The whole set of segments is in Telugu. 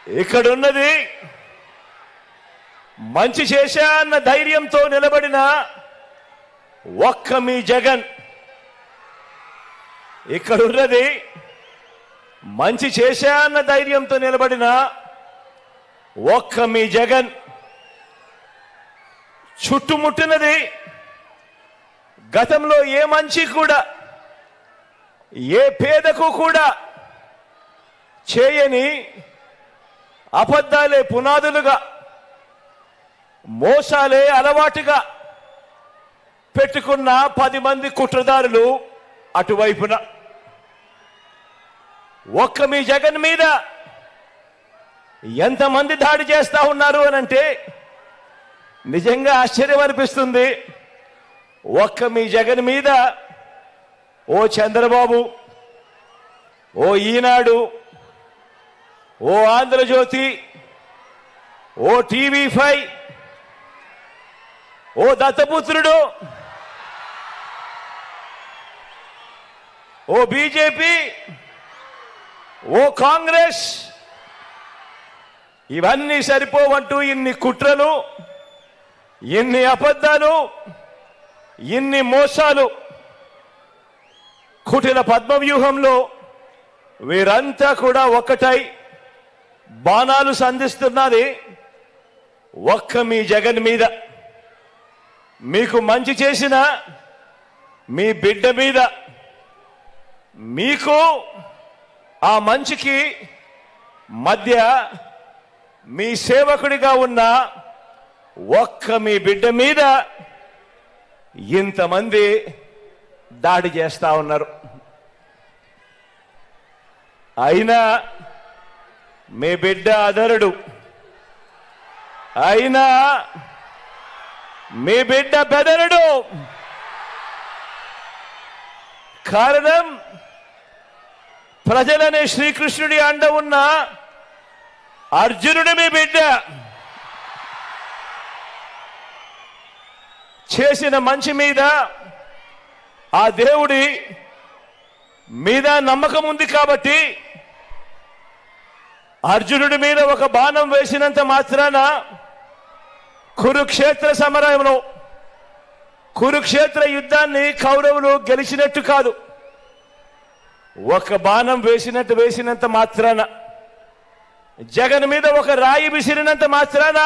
ఇక్కడున్నది మంచి చేశా అన్న ధైర్యంతో నిలబడిన ఒక్క మీ జగన్. ఇక్కడున్నది మంచి చేశా అన్న ధైర్యంతో నిలబడిన ఒక్క మీ జగన్. చుట్టుముట్టినది గతంలో ఏ మంచి కూడా ఏ పేదకు కూడా చేయని అబద్ధాలే పునాదులుగా, మోసాలే అలవాటుగా పెట్టుకున్న 10 మంది కుట్రదారులు అటువైపున. ఒక్క మీ జగన్ మీద ఎంతమంది దాడి చేస్తా ఉన్నారు అనంటే నిజంగా ఆశ్చర్యం అనిపిస్తుంది. ఒక్క మీ జగన్ మీద ఓ చంద్రబాబు, ఓ ఈనాడు, ఓ ఆంధ్రజ్యోతి, ఓ టీవీ5, ఓ దత్తపుత్రుడు, ఓ బీజేపీ, ఓ కాంగ్రెస్, ఇవన్నీ సరిపోవంటూ ఇన్ని కుట్రలు, ఇన్ని అబద్ధాలు, ఇన్ని మోసాలు, కుటిల పద్మవ్యూహంలో వీరంతా కూడా ఒక్కటై బాణాలు సంధిస్తున్నది ఒక్క మీ జగన్ మీద. మీకు మంచి చేసిన మీ బిడ్డ మీద, మీకు ఆ మంచికి మధ్య మీ సేవకుడిగా ఉన్న ఒక్క మీ బిడ్డ మీద ఇంతమంది దాడి చేస్తా ఉన్నారు. అయినా మీ బిడ్డ అదరుడు, అయినా మీ బిడ్డ బెదరుడు. కారణం ప్రజలనే శ్రీకృష్ణుడి అండ ఉన్న అర్జునుడి మీ బిడ్డ. చేసిన మంచి మీద ఆ దేవుడి మీద నమ్మకం ఉంది కాబట్టి అర్జునుడి మీద ఒక బాణం వేసినంత మాత్రాన కురుక్షేత్ర సమరంలో, కురుక్షేత్ర యుద్ధాన్ని కౌరవులు గెలిచినట్టు కాదు. ఒక బాణం వేసినంత మాత్రాన, జగన్ మీద ఒక రాయి విసిరినంత మాత్రాన,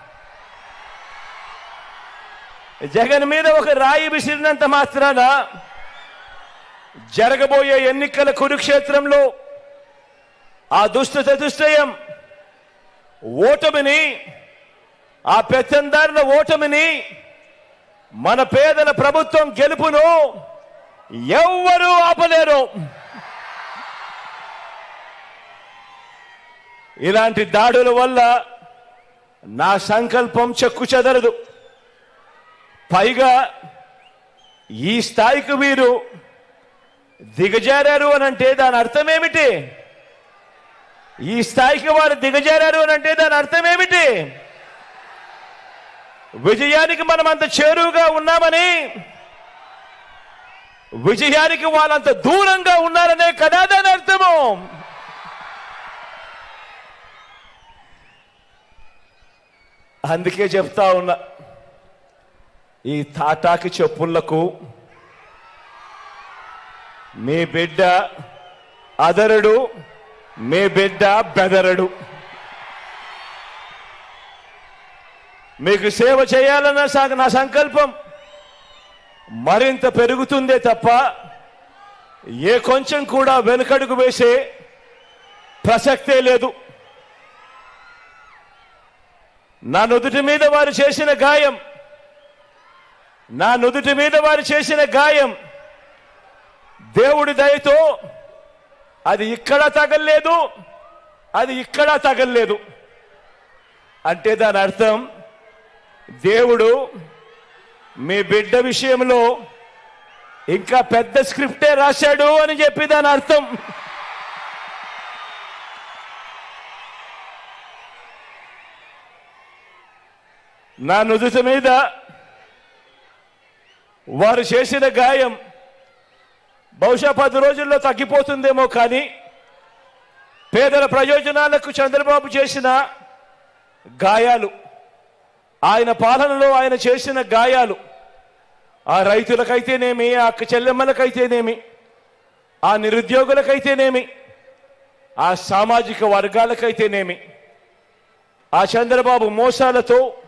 జగన్ మీద ఒక రాయి విసిరినంత మాత్రాన జరగబోయే ఎన్నికల కురుక్షేత్రంలో ఆ దుష్ట చతుష్టయం ఓటమిని, ఆ పెత్తందారుల ఓటమిని, మన పేదల ప్రభుత్వం గెలుపును ఎవ్వరూ ఆపలేరు. ఇలాంటి దాడుల వల్ల నా సంకల్పం చెక్కు చెదరదు. పైగా ఈ స్థాయికి వీరు దిగజారారు అనంటే దాని అర్థం ఏమిటి? ఈ స్థాయికి వారు దిగజారారు అనంటే దాని అర్థం ఏమిటి? విజయానికి మనం అంత చేరువుగా ఉన్నామని, విజయానికి వాళ్ళంత దూరంగా ఉన్నారనే కదా దాని అర్థము. అందుకే చెప్తా ఉన్నా, ఈ తాటాకి చెప్పులకు మీ బిడ్డ అదరుడు, మీ బిడ్డ బెదరడు. మీకు సేవ చేయాలన్న నా సంకల్పం మరింత పెరుగుతుందే తప్ప ఏ కొంచెం కూడా వెనుకడుగు వేసే ప్రసక్తే లేదు. నా నుదుటి మీద వారు చేసిన గాయం, నా నుదుటి మీద వారు చేసిన గాయం దేవుడి దయతో అది ఇక్కడ తగల్లేదు, అది ఇక్కడ తగల్లేదు. అంటే దాని అర్థం దేవుడు మీ బిడ్డ విషయంలో ఇంకా పెద్ద స్క్రిప్టే రాశాడు అని చెప్పి దాని అర్థం. నా నుదుటి మీద వారు చేసిన గాయం బహుశా 10 రోజుల్లో తగ్గిపోతుందేమో, కానీ పేదల ప్రయోజనాలకు చంద్రబాబు చేసిన గాయాలు, ఆయన పాలనలో ఆయన చేసిన గాయాలు, ఆ రైతులకైతేనేమి, ఆ అక్క చెల్లెమ్మలకైతేనేమి, ఆ నిరుద్యోగులకైతేనేమి, ఆ సామాజిక వర్గాలకైతేనేమి, ఆ చంద్రబాబు మోసాలతో